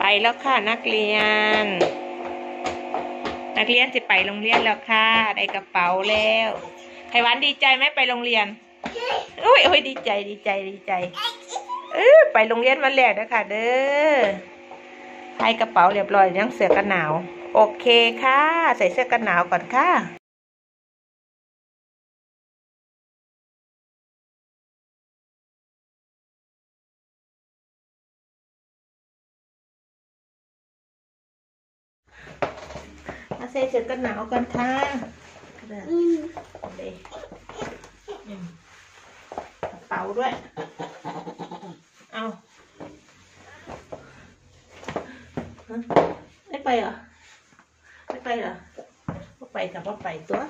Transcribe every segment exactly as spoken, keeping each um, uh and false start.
แล้วค่ะนักเรียนนักเรียนจะไปโรงเรียนแล้วค่ะได้กระเป๋าแล้วไต้หวันดีใจไหมไปโรงเรียนโอ้ยโอ้ยดีใจดีใจดีใจเออไปโรงเรียนวันแรกนะคะเด้อให้กระเป๋าเรียบร้อยยังเสื้อกันหนาวโอเคค่ะใส่เสื้อกันหนาวก่อนค่ะมาใส่เสื้อกันหนาวก่อนค่ะอืมเลยกระเป๋าด้วยเอาไม่ไปเหรอไม่ไปเหรอไม่ไปกับว่าไปตัว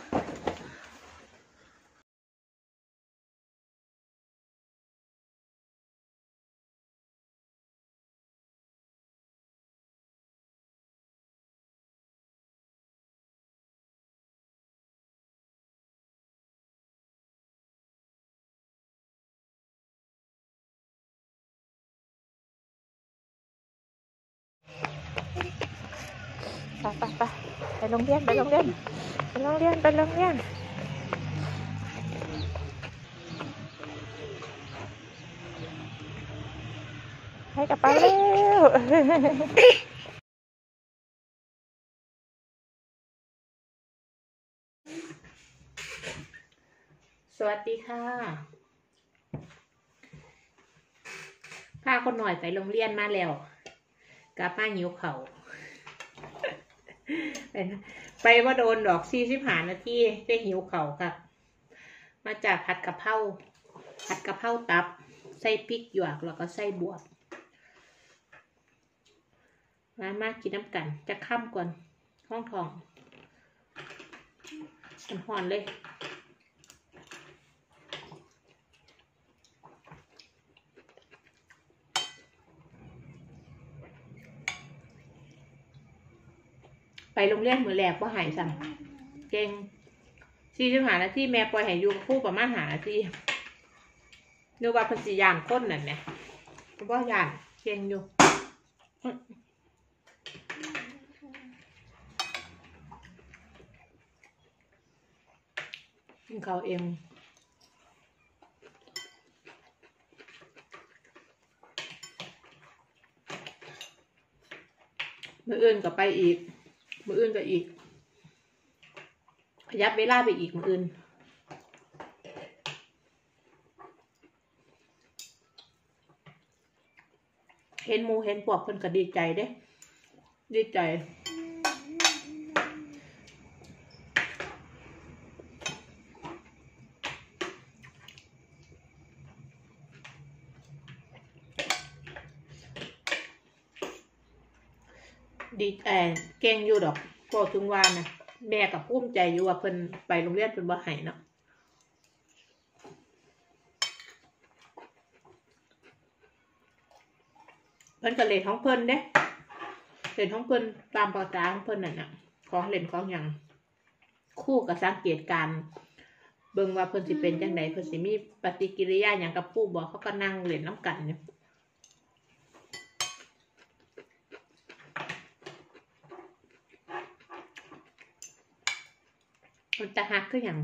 ไปไปไปไปโรงเรียนไปโรงเรียนไปโรงเรียนไปโรงเรียนให้กลับไปเร็วสวัสดีค่ะพาคนหน่อยไปโรงเรียนมาแล้วกลับมาหิวเข่าไปว่าโดนดอกสี่สิบห้านาทีได้หิวเข่าค่ะมาจากผัดกะเพราผัดกะเพราตับใส่พริกหยวกแล้วก็ใส่บวบมามากินน้ำกันจะค่ำก่อนห้องทองมันหอนเลยไปโรงเรียนมือแรกว่าหายสั่งเก่งสี่สิบห้านาทีแม่ปล่อยให้อยู่คู่ประมาณหานาทีดูว่าพันสียานก้นนั่นเนี่ยว่ายานเก่งอยู่กินเขาเองมืออื่นก็ไปอีกมืออื่นก็อีกขยับเวลาไปอีกมืออื่นเห็นมูเห็นพวกคนก็ดีใจเด้ดีใจดีแอนเก่งอยู่ดอกพอถึงว่านะแม่กับภูมิใจอยู่ว่าเพิ่นไปโรงเรียนเพิ่นบ่ให้เนาะเพิ่นก็เล่นของเพิ่นเด้เล่นของเพิ่นตามภาษาของเพิ่นนั่นน่ะของเล่นของหยังคู่กับสังเกตการเบิ่งว่าเพิ่นสิเป็นจังได๋เพิ่นสิมีปฏิกิริยาหยังกับผู้บอกเขาก็นั่งเล่นน้ำกันเนี่ยมันจะหักคือหยัง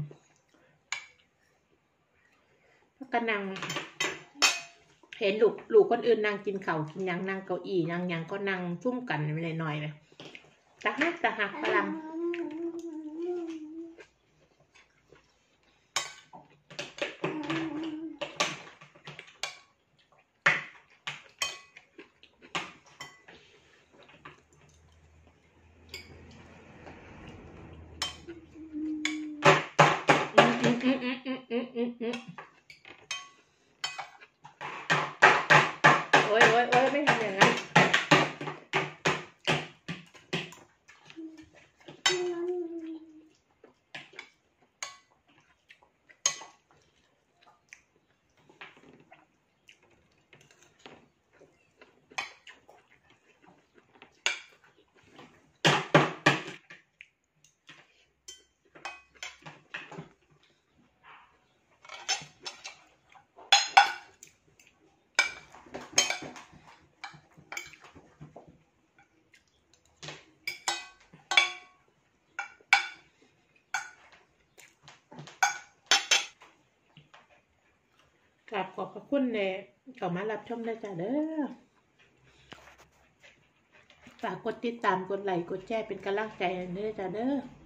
ก็นั่งเห็นลูกลูกคนอื่นนั่งกินข้าวกินหยังนั่งเก้าอี้นั่งหยังก็นั่งชุ่มกันนิดหน่อยเลยตะหักตะหักพลังโอ้ยโอ้ยโอ้ยไม่ทำอย่างนั้นกราบขอบพระคุณเลยเข้ามารับชมได้จ้ะเด้อฝากกดติดตามกดไลค์กดแชร์เป็นกำลังใจให้เด้อจ้ะเด้อ